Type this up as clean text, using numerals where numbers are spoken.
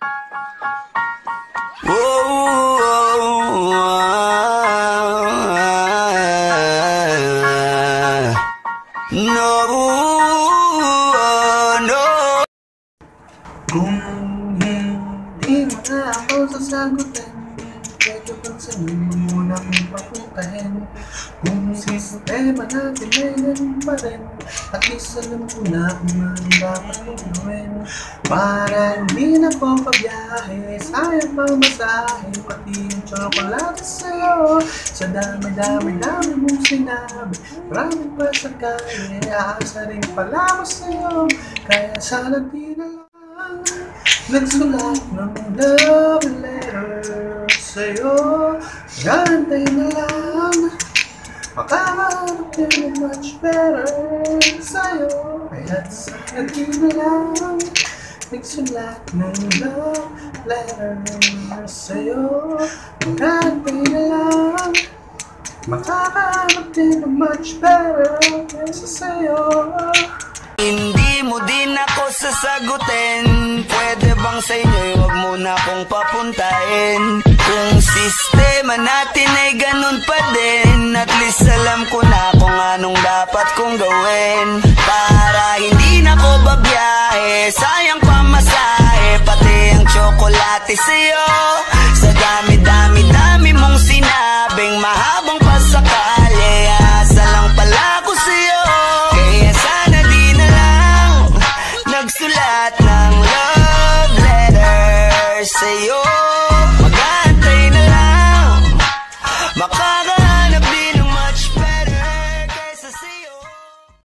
Kung hindi mo na ako sasagutin, pwede bang sa'yo mo munang papuntahin? Kung sistema natin ay ganun pa rin, at least alam ko na kung ano dapat kong gawin. Para hindi na po pabiyahe, sayang pang masahe, pati yung tsokolate sa'yo. Sa dami-dami mong sinabi, maraming pa sa kaya, aasa rin pala mo sa'yo. Kaya sana di na lang nagsulat ng love letter sa'yo. Gantay na lang, makahanap din ng much better sa'yo. Kaya't sana di na lang nagsulat ng love letter sa'yo. Gantay na lang, makahanap din ng much better kaysa sa'yo. Hindi mo din ako sasagutin, pwede bang sa inyo'y wag mo na akong papuntahin? Kung sistema natin ay ganun pa din, at least alam ko na kung anong dapat kong gawin. Para